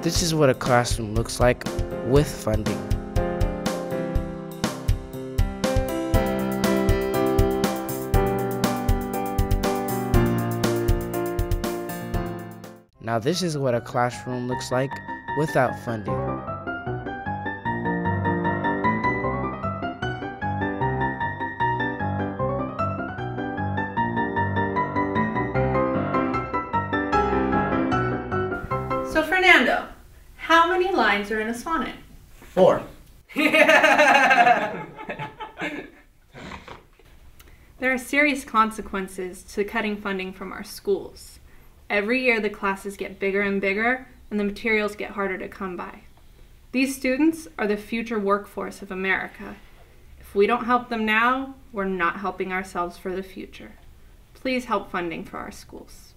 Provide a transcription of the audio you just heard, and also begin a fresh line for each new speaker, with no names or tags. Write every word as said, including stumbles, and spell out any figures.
This is what a classroom looks like with funding. Now this is what a classroom looks like without funding.
So Fernando, how many lines are in a sonnet?
Four.
There are serious consequences to cutting funding from our schools. Every year the classes get bigger and bigger and the materials get harder to come by. These students are the future workforce of America. If we don't help them now, we're not helping ourselves for the future. Please help funding for our schools.